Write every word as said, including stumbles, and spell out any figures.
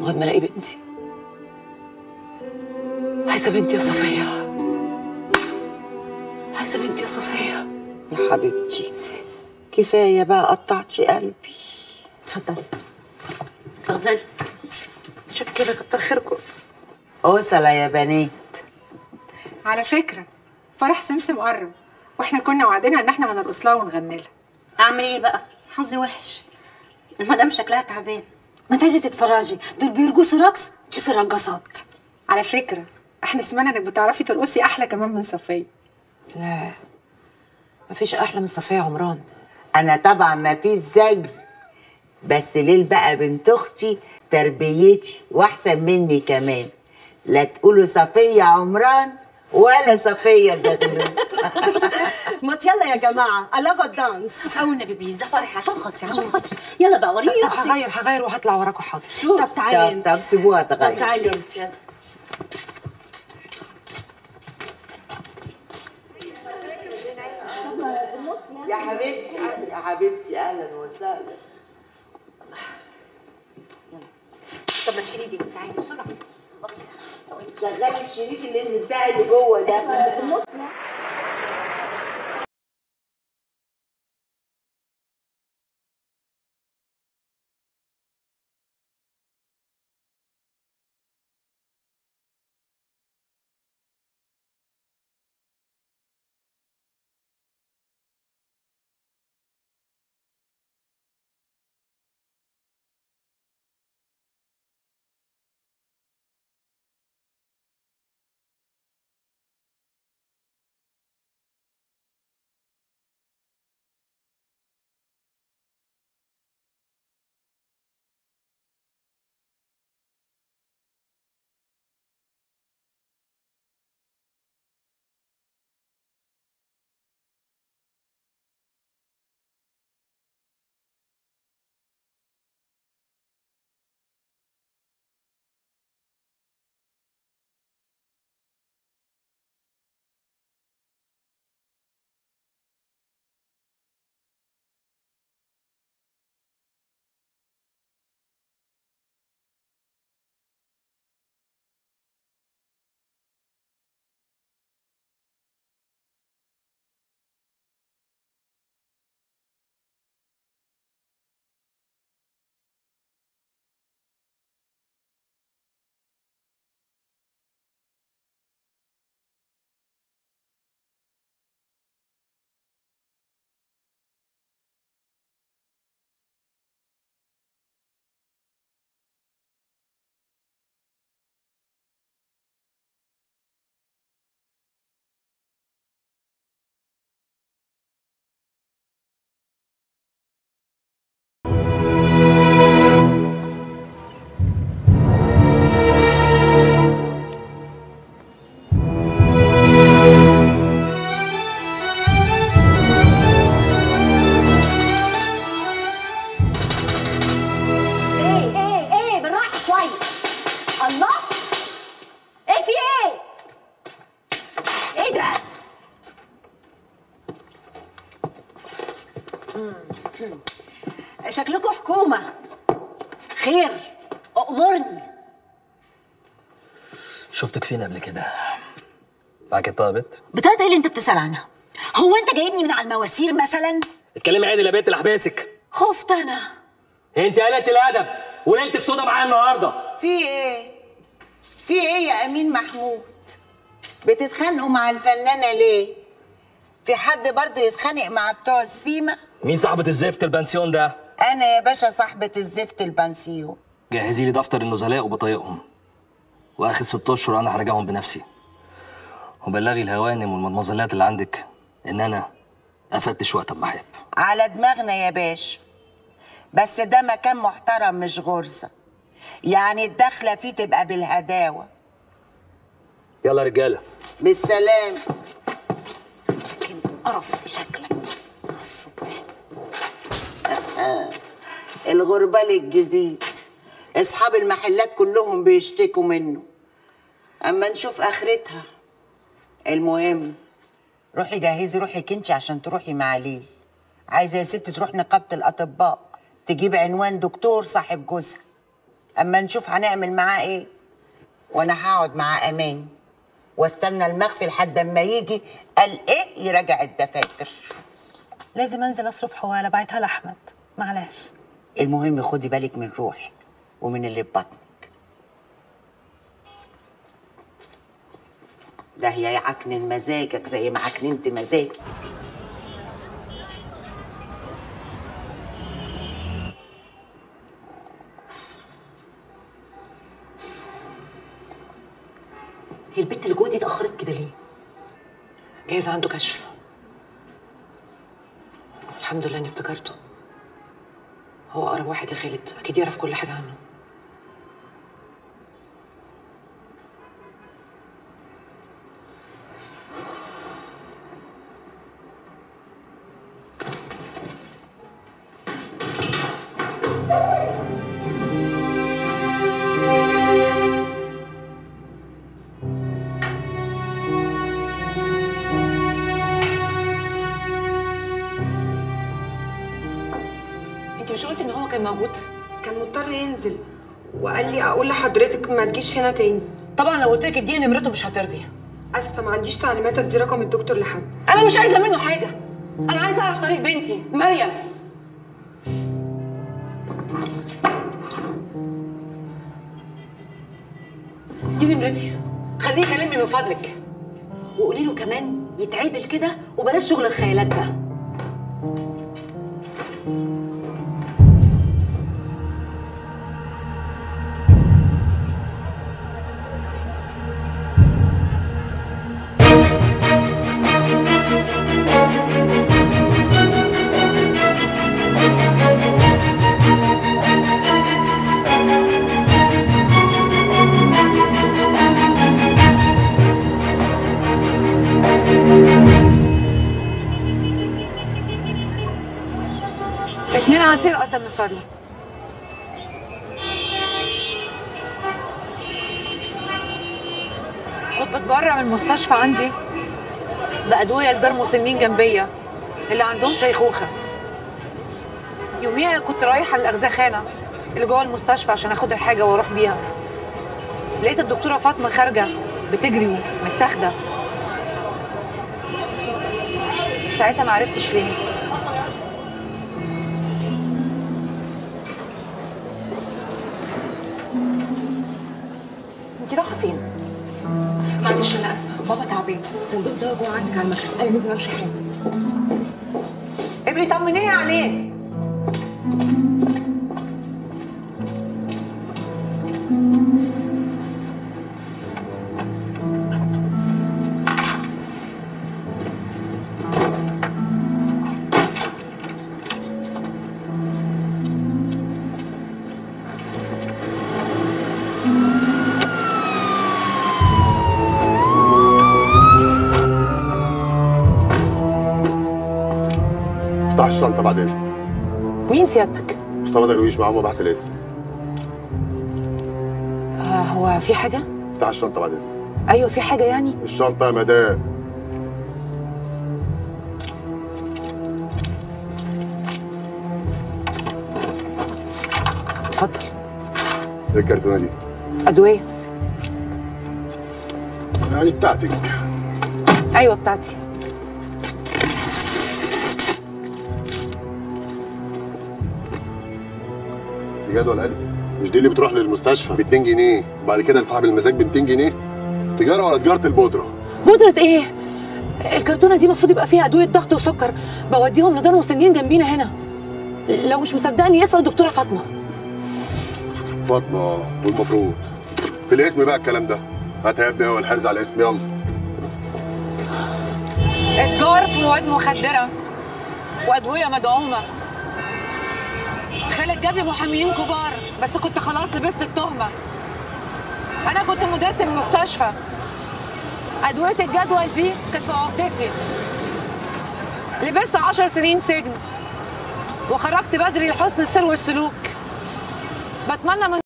لغايه ما الاقي بنتي. عايزه بنتي يا صفيه، عايزه بنتي يا صفيه. يا حبيبتي كفايه بقى، قطعتي قلبي. اتفضلي اتفضلي. متشكره، كتر خيركم. اوصله يا بنات. على فكره فرح سمسم قرب، واحنا كنا وعدنا ان احنا هنرقص لها ونغني لها. اعمل ايه بقى؟ حظي وحش، المدام شكلها تعبان. ما تيجي تتفرجي، دول بيرقصوا رقص شوفي الرقصات. على فكره احنا سمعنا انك بتعرفي ترقصي احلى كمان من صفيه. لا مفيش احلى من صفيه عمران. انا طبعا ما فيش زي، بس ليل بقى بنت اختي تربيتي واحسن مني كمان. لا تقولوا صفيه عمران ولا صفيه زغلول. ما يلا يا جماعه I love الدانس. او النبي بليز، ده فرح عشان خاطري عشان خاطري. يلا بقى وريني رقصي. هغير هغير وهطلع وراكوا حاضر. شو؟ طب تعالي انت. طب سيبوها تغير. طب تعالي انت. يا حبيبتي يا حبيبتي اهلا وسهلا. طب ما تشيلي دي، تعالي بسرعه. شغلي الشريك اللي بتاعي اللي جوه ده. شكلكم حكومة. خير، أأمرني. شفتك فين قبل كده؟ معاك بطاقة بت؟ بطاقة ايه اللي انت بتسأل عنها؟ هو انت جايبني من على المواسير مثلا؟ اتكلمي عادي يا بنت اللي حباسك. خفت انا. انت قلة الأدب وليلتك سودا معايا النهارده. في ايه؟ في ايه يا أمين محمود؟ بتتخانقوا مع الفنانة ليه؟ في حد برضو يتخانق مع بتوع السيما؟ مين صاحبة الزفت البنسيون ده؟ أنا يا باشا صاحبة الزفت البنسيون. جهزي لي دفتر النزلاء وبطايقهم، واخر ست اشهر انا هراجعهم بنفسي. وبلغي الهوانم والمدمزلات اللي عندك ان انا افتش وقت ما احب. على دماغنا يا باشا، بس ده مكان محترم مش غرزة، يعني الدخلة فيه تبقى بالهداوة. يلا يا رجالة بالسلام. قرف في شكلك على الصبح. الغربال الجديد، اصحاب المحلات كلهم بيشتكوا منه، اما نشوف اخرتها. المهم روحي جهزي روحك انتي عشان تروحي مع ليل. عايزه يا ست تروح نقابه الاطباء تجيب عنوان دكتور صاحب جوزها. اما نشوف هنعمل معاه ايه. وانا هقعد مع امان واستنى المخفي لحد اما يجي قال ايه يراجع الدفاتر. لازم انزل اصرف حواله بعتها لاحمد، معلش. المهم خدي بالك من روحك ومن اللي في بطنك. ده هي يعكنن مزاجك زي ما عكننت مزاجي. هي البت اللي جوه دي اتاخرت كده ليه؟ جايز عنده كشف. الحمد لله اني افتكرته. هو اقرب واحد لخالد، اكيد يعرف كل حاجه عنه. انت مش قلت ان هو كان موجود؟ كان مضطر ينزل وقال لي اقول لحضرتك ما تجيش هنا تاني. طبعا لو قلت لك اديني نمرته مش هترضي. اسفه ما عنديش تعليمات ادي رقم الدكتور لحد. انا مش عايزه منه حاجه، انا عايزه اعرف طريق بنتي مريم. دي نمرتي، خليه يكلمني من فضلك، وقولي له كمان يتعدل كده وبلاش شغل الخيالات ده. اتنين عصير قسم من فضلك. كنت بتبرع من المستشفى عندي بأدوية لدار مسنين جنبية اللي عندهم شيخوخة. يوميها كنت رايحة للأغزخانة اللي جوه المستشفى عشان اخد الحاجة واروح بيها. لقيت الدكتورة فاطمة خارجة بتجري ومتاخدة. ساعتها ما عرفتش ليه. انت رايحه فين؟ معلش انا اسفه، بابا تعبان. صندوق الدواء جوه عندك على المكتب، انا لازم امشي حالا. ابقي طمنيني عليه. افتح الشنطة بعد إذنك. مين سيادتك؟ مصطفى درويش معاه مباحث الاسم. آه هو في حاجة؟ افتح الشنطة بعد إذنك. أيوه في حاجة يعني؟ الشنطة يا مدام. اتفضل. إيه الكرتونة دي؟ أدوية. يعني بتاعتك. أيوه بتاعتي. دي جدول قلب. مش دي اللي بتروح للمستشفى ب اتنين جنيه وبعد كده لصاحب المزاج ب ميتين جنيه؟ تجارة ولا تجارة البودرة؟ بودرة إيه؟ الكرتونة دي المفروض يبقى فيها أدوية ضغط وسكر، بوديهم لدار مسنين جنبينا هنا. لو مش مصدقني يسأل الدكتورة فاطمة. فاطمة والمفروض في الاسم بقى الكلام ده. هات يا ابني هو الحرز على الاسم يلا. اتجار في مواد مخدرة وأدوية مدعومة. خالد جاب لي محاميين كبار بس كنت خلاص لبست التهمة. أنا كنت مديرة المستشفى. أدوية الجدول دي كانت في عقدتي. لبست عشر سنين سجن وخرجت بدري لحسن السير والسلوك. بتمنى من